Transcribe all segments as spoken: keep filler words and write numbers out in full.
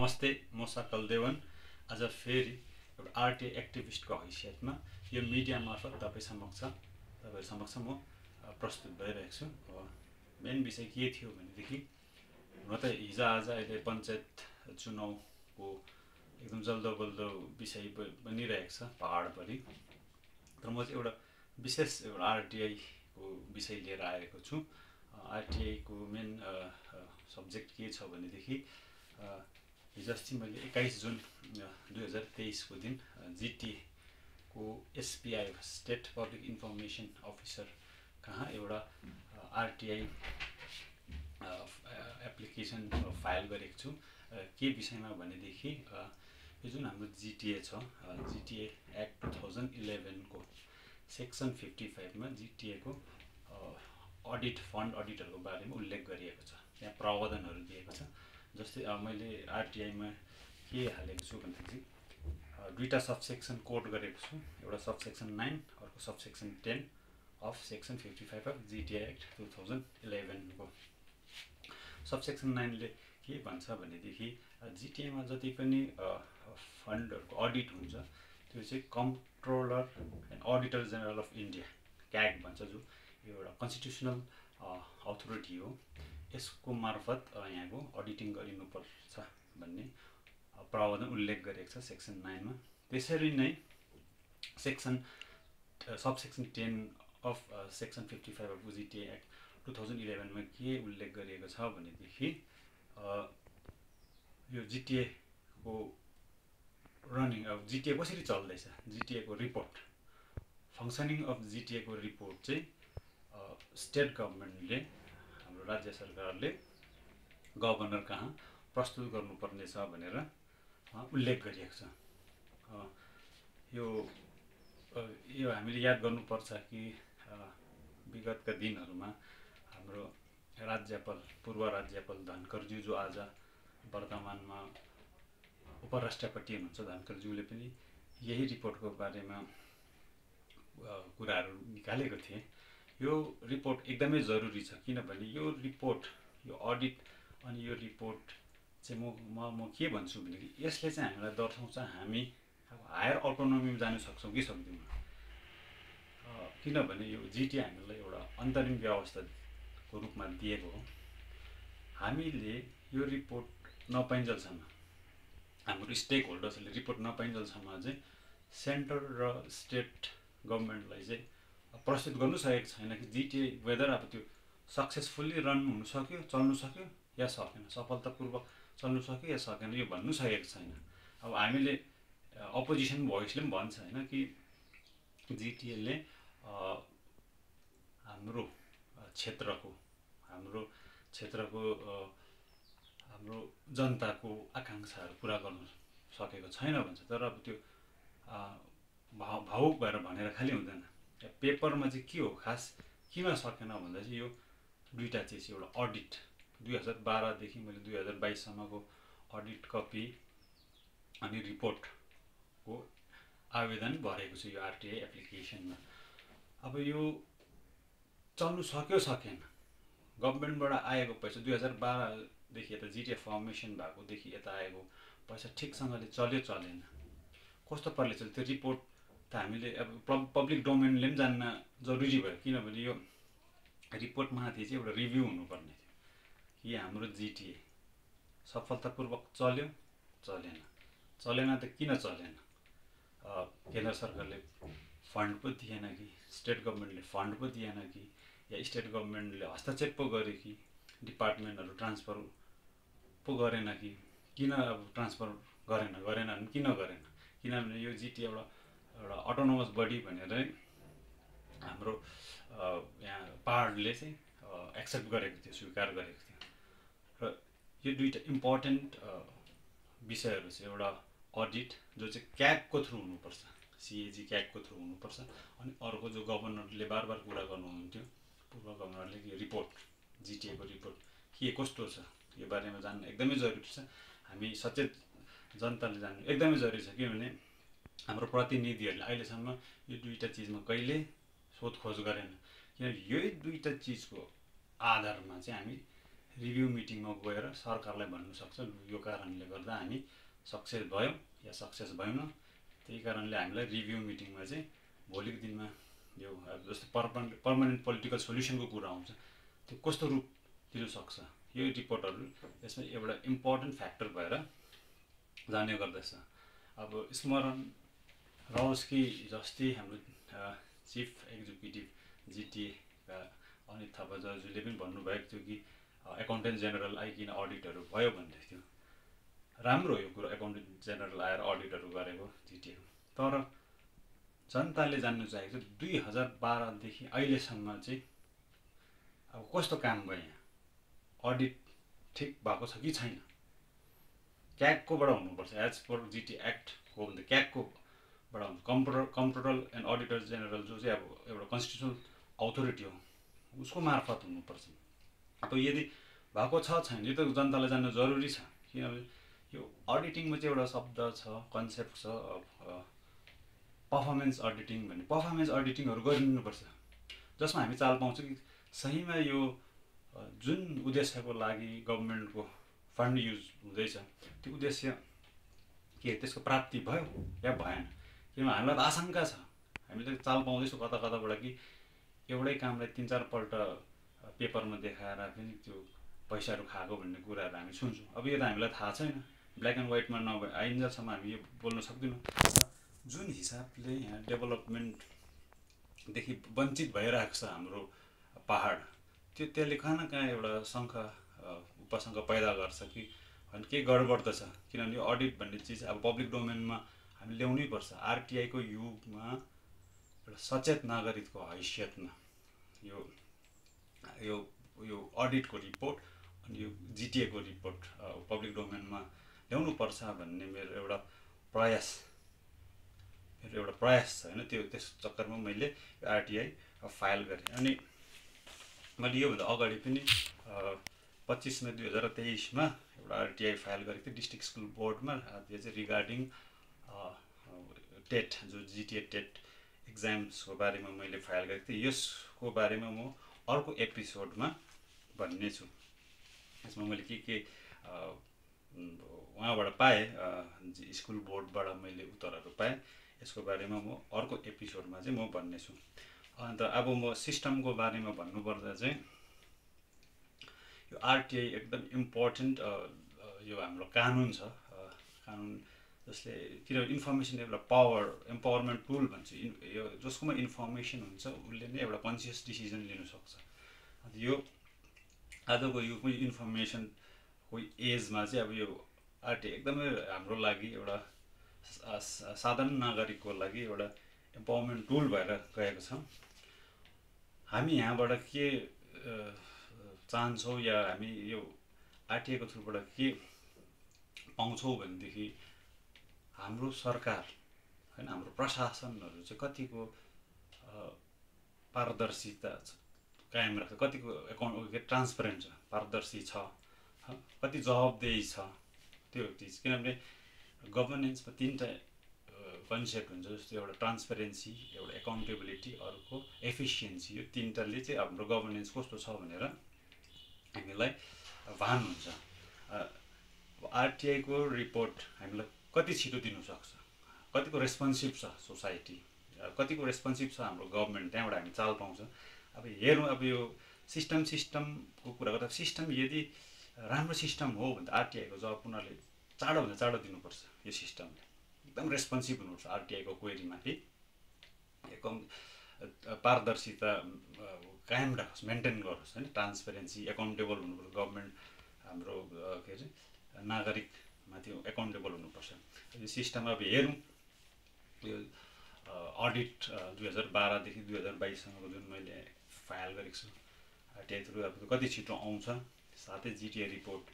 नमस्ते, म सकल देवन। आज फेरि एउटा आरटीआई एक्टिभिस्टको हैसियतमा यो मिडिया मार्फत तपाईँ समक्ष तपाईँ समक्ष म प्रस्तुत भइरहेको छु। मेन विषय के थियो भनेदेखि हुन त हिजो आज अहिले पञ्चायत चुनावको एकदम जल्दो बल्दो विषय बनिरहेको छ पहाडभरि। तर म चाहिँ एउटा विशेष एउटा आरटीआईको विषय लिएर आएको छु। आरटीआईको मेन सब्जेक्ट के छ भनेदेखि हिजो अस्ति मैले एक्काइस जुन दुई हजार तेइसको दिन जिटिएको SPI state public information officer कहाँ एउटा आरटीआई एप्लिकेसन फाइल गरेको छु। के विषयमा भनेदेखि यो जुन हाम्रो जिटिए छ, जिटिए एक्ट टु थाउजन्ड इलेभेनको सेक्सन फिफ्टी फाइभमा जिटिएको अडिट फन्ड अडिटहरूको बारेमा उल्लेख गरिएको छ। त्यहाँ प्रावधानहरू दिएको छ। जस्तै मैले आरटीआईमा के हालेको छु भनेदेखि दुईवटा सबसेक्सन कोड गरेको छु। एउटा सबसेक्सन नाइन, अर्को subsection ten of section fifty five of GTA act two thousand इलेभेनको। सबसेक्सन नाइनले के भन्छ भनेदेखि जिटिएमा जति पनि फन्डहरूको अडिट हुन्छ त्यो चाहिँ comptroller and auditor general of India CAG भन्छ, जो यो एउटा कन्स्टिट्युसनल अथोरिटी हो। यसको मार्फत यहाँको अडिटिङ गरिनुपर्छ भन्ने प्रावधान उल्लेख गरेको छ सेक्सन नाइनमा। त्यसरी नै section subsection ten of section fifty five of GTA act two thousand इलेभेनमा के उल्लेख गरिएको छ भनेदेखि यो जिटिएको रनिङ अब जिटिए कसरी चल्दैछ, जिटिएको रिपोर्ट फङ्सनिङ अफ जिटिएको रिपोर्ट चाहिँ स्टेट गभर्मेन्टले, हाम्रो राज्य सरकारले गभर्नर कहाँ प्रस्तुत गर्नुपर्ने छ भनेर उल्लेख गरिएको छ। यो यो हामीले याद गर्नुपर्छ कि विगतका दिनहरूमा हाम्रो राज्यपाल पूर्व राज्यपाल धनखडज्यू, जो आज वर्तमानमा उपराष्ट्रपति हुनुहुन्छ, धनखडज्यूले पनि यही रिपोर्टको बारेमा कुराहरू निकालेको थिए। यो रिपोर्ट एकदमै जरुरी छ, किनभने यो रिपोर्ट, यो अडिट अनि यो रिपोर्ट चाहिँ म म म के भन्छु भनेदेखि यसले चाहिँ हामीलाई दर्शाउँछ हामी अब हायर अटोनोमीमा जान सक्छौँ कि सक्दैनौँ। किनभने यो जिटिए हामीलाई एउटा अन्तरिम व्यवस्थाको रूपमा दिएको हो। हामीले यो रिपोर्ट नपाइन्जेलसम्म, हाम्रो स्टेक होल्डर्सले रिपोर्ट नपाइन्जेलसम्म चाहिँ सेन्टर र स्टेट गभर्मेन्टलाई चाहिँ प्रस्तुत गर्नु सकेको छैन कि जिटिए वेदर अब त्यो सक्सेसफुल्ली रन हुनु सक्यो, चल्नु सक्यो या सकेन, सफलतापूर्वक चल्नु सक्यो या सकेन, यो भन्नु सकेको छैन। अब हामीले अपोजिसन भोइसले पनि भन्छ होइन कि जिटिएले हाम्रो क्षेत्रको हाम्रो क्षेत्रको हाम्रो जनताको आकाङ्क्षाहरू पुरा गर्नु सकेको छैन भन्छ। तर अब त्यो भावुक भएर भनेर खालि हुँदैन। पेपरमा चाहिँ के हो खास किन सकेन भन्दा चाहिँ यो दुईवटा चिज, एउटा अडिट दुई हजार बाह्रदेखि मैले दुई हजार बाइससम्मको अडिट कपी अनि रिपोर्टको आवेदन भरेको छु यो आरटीआई एप्लिकेसनमा। अब यो चल्नु सक्यो सकेन, गभर्मेन्टबाट आएको पैसा दुई हजार बाह्रदेखि यता जिटिए फर्मेसन भएकोदेखि यता आएको पैसा ठिकसँगले चल्यो चलेन, कस्तो पाराले चल्यो त्यो रिपोर्ट त हामीले अब पब्लिक डोमेनले पनि जान्न जरुरी भयो। किनभने यो रिपोर्टमाथि चाहिँ एउटा रिभ्यू हुनुपर्ने थियो कि हाम्रो जिटिए सफलतापूर्वक चल्यो चलेन, चलेन त किन चलेन, केन्द्र सरकारले फन्ड पो दिएन कि, स्टेट गभर्मेन्टले फन्ड पो दिएन कि, या स्टेट गभर्मेन्टले हस्तक्षेप पो गरे कि, डिपार्टमेन्टहरू ट्रान्सफर पो गरेन कि, किन अब ट्रान्सफर गरेन गरेन किन गरेन, किनभने यो जिटिए एउटा एउटा अटोनोमस बडी भनेर हाम्रो यहाँ पहाडले चाहिँ एक्सेप्ट गरेको थियो, स्वीकार गरेको थियो। र यो दुईवटा इम्पोर्टेन्ट विषयहरू चाहिँ एउटा अडिट जो चाहिँ क्यागको थ्रु हुनुपर्छ, सिएजी क्यागको थ्रु हुनुपर्छ, अनि अर्को जो गभर्नरले बार बार कुरा गर्नुहुन्थ्यो पूर्व गभर्नरले कि रिपोर्ट जिटिएको रिपोर्ट के कस्तो छ यो बारेमा जान्नु एकदमै जरुरी छ। हामी सचेत जनताले जान्नु एकदमै जरुरी छ, किनभने हाम्रो प्रतिनिधिहरूले अहिलेसम्म यो दुईवटा चिजमा कहिले सोधखोज गरेन। किनभने यही दुईवटा चिजको आधारमा चाहिँ हामी रिभ्यू मिटिङमा गएर सरकारलाई भन्नु सक्छ यो कारणले गर्दा हामी सक्सेस भयौँ या सक्सेस भएनौँ, त्यही कारणले हामीलाई रिभ्यू मिटिङमा चाहिँ भोलिको दिनमा यो जस्तो पर्मानेन्ट पर्मानेन्ट पोलिटिकल सोल्युसनको कुरा आउँछ त्यो कस्तो रूप दिनु सक्छ, यो रिपोर्टहरू यसमा एउटा इम्पोर्टेन्ट फ्याक्टर भएर जाने गर्दछ। अब स्मरण रहोस् कि जस्तै हाम्रो चिफ एक्जिक्युटिभ जिटिएका अनित थापा दाजुले पनि भन्नुभएको थियो कि एकाउन्टेन्ट जेनरल आइकन अडिटहरू भयो भन्दै थियो। राम्रो यो कुरो, एकाउन्टेन्ट जेनरल आएर अडिटहरू गरेको जिटिएको, तर जनताले जान्नु चाहेको छ दुई हजार बाह्रदेखि अहिलेसम्म चाहिँ अब कस्तो काम भयो, यहाँ अडिट ठिक भएको छ कि छैन, क्यागकोबाट हुनुपर्छ एज पर जिटी एक्ट हो भने त क्यागकोबाट हुन्छ, computer computer and auditor general जो चाहिँ अब एउटा कन्स्टिट्युसनल अथोरिटी हो उसको मार्फत हुनुपर्छ। अब यदि भएको छ छैन यो त जनतालाई जान्नु जरुरी छ, किनभने यो अडिटिङमा चाहिँ एउटा शब्द छ, कन्सेप्ट छ पर्फर्मेन्स अडिटिङ भन्ने। पर्फर्मेन्स अडिटिङहरू गरिनुपर्छ जसमा हामी चाल पाउँछौँ कि सहीमा यो जुन उद्देश्यको लागि गभर्मेन्टको फन्ड युज हुँदैछ त्यो उद्देश्य के त्यसको प्राप्ति भयो या भएन। किनभने हामीलाई त आशंका छ, हामीले चाल पाउँदैछौँ कता कताबाट कि एउटै कामलाई तिन चारपल्ट पेपरमा देखाएर पनि त्यो पैसाहरू खाएको भन्ने कुराहरू हामी सुन्छौँ। अब यो त हामीलाई थाहा छैन, ब्ल्याक एन्ड व्हाइटमा नभए आइन्जेलसम्म हामी यो बोल्न सक्दैनौँ। जुन हिसाबले यहाँ डेभलपमेन्टदेखि वञ्चित भइरहेको छ हाम्रो पहाड, त्यो त्यसले कहाँ न कहाँ एउटा शङ्का उपशङ्का पैदा गर्छ कि होइन केही गडबड त छ। किनभने यो अडिट भन्ने चिज अब पब्लिक डोमेनमा हामी ल्याउनै पर्छ। आरटिआईको युगमा एउटा सचेत नागरिकको हैसियतमा यो यो यो अडिटको रिपोर्ट अनि यो जिटिएको रिपोर्ट पब्लिक डोमेनमा ल्याउनु पर्छ भन्ने मेरो एउटा प्रयास मेरो एउटा प्रयास छ होइन। त्यो त्यस चक्करमा मैले आरटिआई फाइल गरेँ। अनि मैले योभन्दा अगाडि पनि पच्चिस मई दुई हजार तेइसमा एउटा आरटिआई फाइल गरेको थिएँ डिस्ट्रिक्ट स्कुल बोर्डमा। त्यो चाहिँ रिगार्डिङ टेट जो जिटिए टेट इक्जाम्सको बारेमा मैले फाइल गरेको थिएँ। यसको बारेमा म अर्को एपिसोडमा भन्ने छु। यसमा मैले के के उहाँबाट पाएँ, स्कुल बोर्डबाट मैले उत्तरहरू पाएँ, यसको बारेमा म अर्को एपिसोडमा चाहिँ म भन्ने छु। अन्त अब म सिस्टमको बारेमा भन्नुपर्दा चाहिँ यो आरटिआई एकदम इम्पोर्टेन्ट यो हाम्रो कानुन छ, कानुन जसले किनभने इन्फर्मेसन एउटा पावर एम्पावरमेन्ट टुल भन्छु। यो जसकोमा इन्फर्मेसन हुन्छ उसले नै एउटा कन्सियस डिसिजन लिन सक्छ। अन्त यो आजको युगमा इन्फर्मेसनको एजमा चाहिँ अब यो आरटिआई एकदमै हाम्रो लागि एउटा साधारण नागरिकको लागि एउटा एम्पावरमेन्ट टुल भएर गएको छ। हामी यहाँबाट के चाहन्छौँ या हामी यो आरटिआईको थ्रुबाट के पाउँछौँ भनेदेखि हाम्रो सरकार होइन हाम्रो प्रशासनहरू चाहिँ कतिको पारदर्शिता कायम राख्छ, कतिको एकाउन्ट ट्रान्सपेरेन्ट छ, पारदर्शी छ, कति जवाबदेही छ त्यो चिज। किनभने गभर्नेन्समा तिनवटा कन्सेप्ट हुन्छ, जस्तो एउटा ट्रान्सपेरेन्सी, एउटा एकाउन्टेबिलिटी, अर्को एफिसियन्सी। यो तिनवटाले चाहिँ हाम्रो गभर्नेन्स कस्तो छ भनेर हामीलाई भान हुन्छ। आरटिआईको रिपोर्ट हामीलाई कति छिटो दिनुसक्छ, कतिको रेस्पोन्सिभ छ सोसाइटी, कतिको रेस्पोन्सिभ छ हाम्रो गभर्मेन्ट, त्यहाँबाट हामी चाल पाउँछ। अब हेरौँ, अब यो सिस्टम सिस्टमको कुरा गर्दा सिस्टम यदि राम्रो सिस्टम हो भने त आरटिआईको जवाब उनीहरूले चाँडोभन्दा चाँडो दिनुपर्छ। यो सिस्टमले एकदम रेस्पोन्सिभ हुनुपर्छ आरटिआईको क्वेरीमाथि, एकदम पारदर्शिता कायम राखोस्, मेन्टेन गरोस् होइन, ट्रान्सपेरेन्सी, एकाउन्टेबल हुनुपर्छ गभर्मेन्ट, हाम्रो के अरे नागरिकमाथि एकाउन्टेबल हुनुपर्छ यो सिस्टम। अब हेरौँ यो अडिट दुई हजार बाह्रदेखि दुई हजार बाइससम्मको जुन मैले फाइल गरेको छु आरटिआई थ्रु, अब कति छिटो आउँछ, साथै GTA report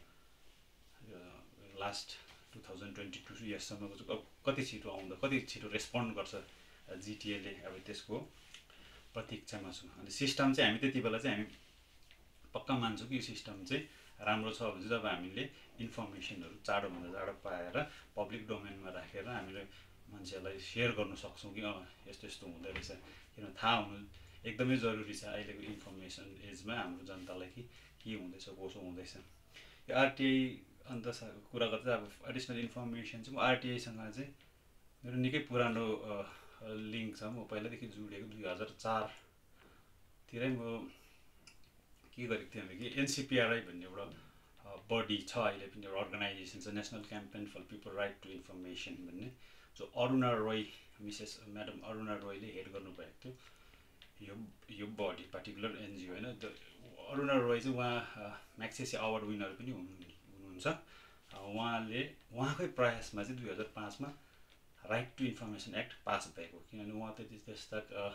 last two thousand twenty two इयर्ससम्मको चाहिँ अब कति छिटो आउँदा कति छिटो रेस्पोन्ड गर्छ जिटिएले, अब त्यसको प्रतीक्षामा छु। अनि सिस्टम चाहिँ हामी त्यति बेला चाहिँ हामी पक्का मान्छौँ कि यो सिस्टम चाहिँ राम्रो छ भने चाहिँ जब हामीले इन्फर्मेसनहरू चाँडोभन्दा चाँडो पाएर पब्लिक डोमेनमा राखेर हामीले मान्छेहरूलाई सेयर गर्न सक्छौँ कि अँ यस्तो यस्तो हुँदो रहेछ। किन थाहा हुनु एकदमै जरुरी छ अहिलेको इन्फर्मेसन एजमा हाम्रो जनतालाई कि के हुँदैछ कसो हुँदैछ। यो आरटिआई अन्त कुरा गर्दा अब एडिसनल इन्फर्मेसन चाहिँ म आरटिआईसँग चाहिँ मेरो निकै पुरानो लिङ्क छ। म पहिलादेखि जोडिएको दुई हजार चारतिरै म के गरेको थिएँ भने कि एनसिपिआरआई भन्ने एउटा बडी छ, अहिले पनि एउटा अर्गनाइजेसन छ, national campaign for people right to information भन्ने, जो अरुणा रोय मिसेस म्याडम अरुणा रोयले हेड गर्नुभएको थियो यो यो बडी पर्टिकुलर एनजिओ होइन। अरुणा रोय चाहिँ उहाँ म्याक्सेसे अवार्ड विनर पनि हुनुहुन्छ। उहाँले उहाँकै प्रयासमा चाहिँ दुई हजार पाँचमा right to information act pass भएको, किनभने उहाँ त्यति त्यस्ता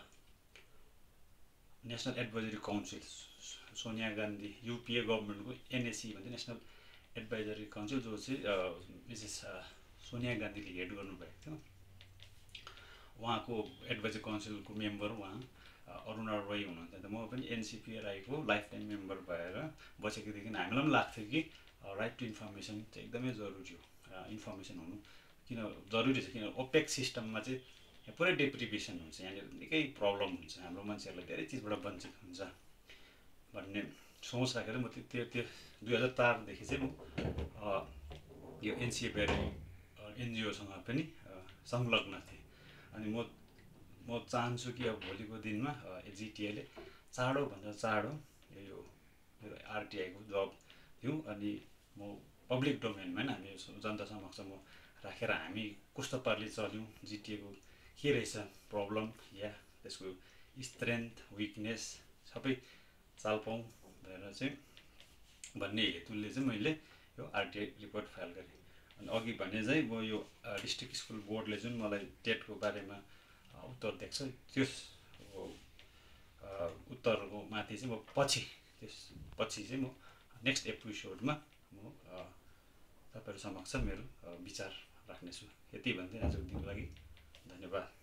national advisory council Sonia Gandhi UPA गभर्मेन्टको एनएससी भन्छ नेसनल एडभाइजरी काउन्सिल, जो चाहिँ मिसेस सोनिया गान्धीले हेड गर्नुभएको थियो। उहाँको एडभाइजरी काउन्सिलको मेम्बर उहाँ अरुणा रोय हुनुहुन्थ्यो। त म पनि एनसिपिआरआईको लाइफ टाइम मेम्बर भएर बसेकोदेखि हामीलाई पनि लाग्थ्यो कि राइट टु इन्फर्मेसन चाहिँ एकदमै जरुरी हो। इन्फर्मेसन हुनु किन जरुरी छ, किन ओपेक सिस्टममा चाहिँ पुरै डेप्रिभेसन हुन्छ, यहाँनिर निकै प्रब्लम हुन्छ, हाम्रो मान्छेहरूलाई धेरै चिजबाट वञ्चित हुन्छ भन्ने सोच राखेर म त्यो त्यो दुई हजार चारदेखि चाहिँ म यो एनसिपिआरआई एनजिओसँग पनि संलग्न थिएँ। अनि म म चाहन्छु कि अब भोलिको दिनमा जिटिएले चाँडोभन्दा चाँडो यो मेरो आरटिआईको जब दिउँ, अनि म पब्लिक डोमेनमा होइन हामी जनता समक्ष म राखेर हामी कस्तो पाराले चल्यौँ, जिटिएको के रहेछ प्रब्लम या त्यसको स्ट्रेन्थ विकनेस सबै चाल पाऊँ भनेर चाहिँ भन्ने हेतुले चाहिँ मैले यो आरटिआई रिपोर्ट फाइल गरेँ। अनि अघि भने चाहिँ म यो डिस्ट्रिक्ट स्कुल बोर्डले जुन मलाई टेटको बारेमा उत्तर दिएको छ, त्यस उत्तरको माथि चाहिँ म पछि त्यस पछि चाहिँ म नेक्स्ट एपिसोडमा म तपाईँहरू समक्ष मेरो विचार राख्नेछु। यति भन्दै आजको दिनको लागि धन्यवाद।